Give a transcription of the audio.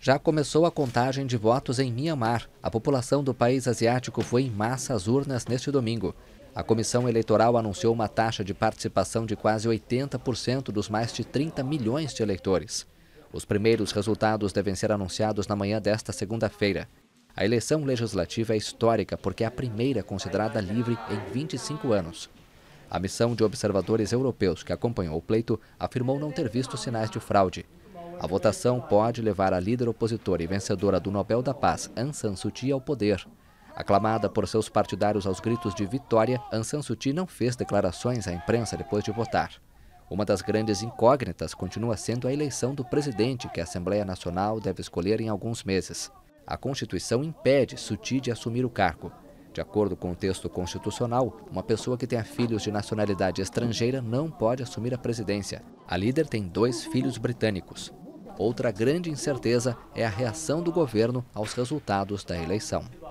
Já começou a contagem de votos em Mianmar. A população do país asiático foi em massa às urnas neste domingo. A comissão eleitoral anunciou uma taxa de participação de quase 80% dos mais de 30 milhões de eleitores. Os primeiros resultados devem ser anunciados na manhã desta segunda-feira. A eleição legislativa é histórica porque é a primeira considerada livre em 25 anos. A missão de observadores europeus que acompanhou o pleito afirmou não ter visto sinais de fraude. A votação pode levar a líder opositora e vencedora do Nobel da Paz, Aung San Suu Kyi, ao poder. Aclamada por seus partidários aos gritos de vitória, Aung San Suu Kyi não fez declarações à imprensa depois de votar. Uma das grandes incógnitas continua sendo a eleição do presidente, que a Assembleia Nacional deve escolher em alguns meses. A Constituição impede Suu Kyi de assumir o cargo. De acordo com o texto constitucional, uma pessoa que tenha filhos de nacionalidade estrangeira não pode assumir a presidência. A líder tem 2 filhos britânicos. Outra grande incerteza é a reação do governo aos resultados da eleição.